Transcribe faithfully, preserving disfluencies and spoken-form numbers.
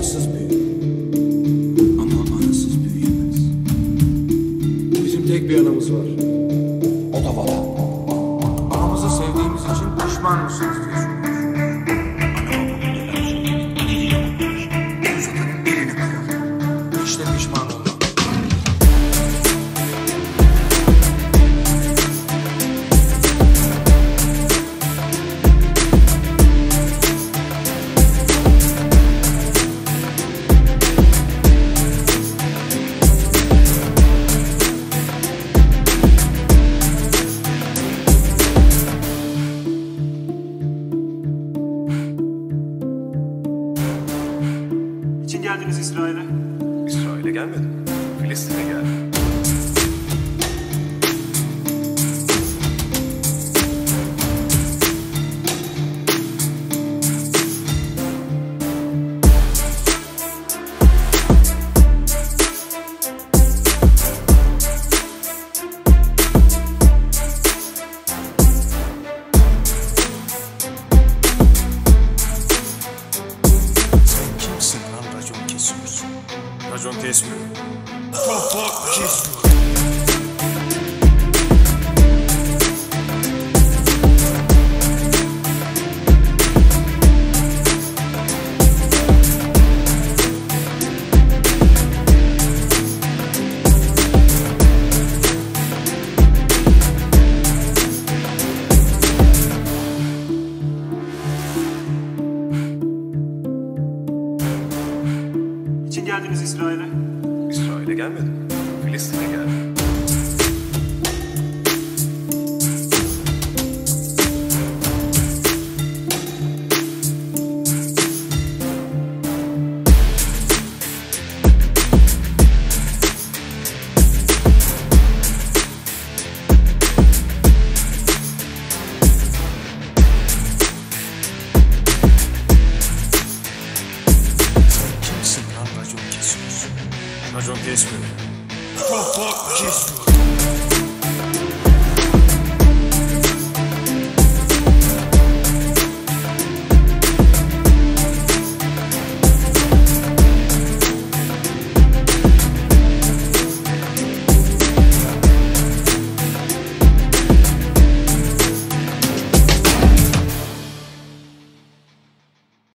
Babasız büyür ama anasız büyüyemez. Bizim tek bir anamız var. O da vatan. Anamızı sevdiğimiz için pişman mısınız diye soruyor. Uzatanın elini kıyar. İşte pişman olmak. Niçin geldiniz İsrail'e? İsrail'e gelmedim. Filistin'e geldim. Kimsin lan racon kesiyorsun? Racon kesmiyor. Kafa kesiyor. Niçin geldiniz İsrail'e? İsrail'e gelmedim. Filistin'e geldim. Kimsin lan racon kesiyorsun? Racon kesmiyor. Kafa kesiyor.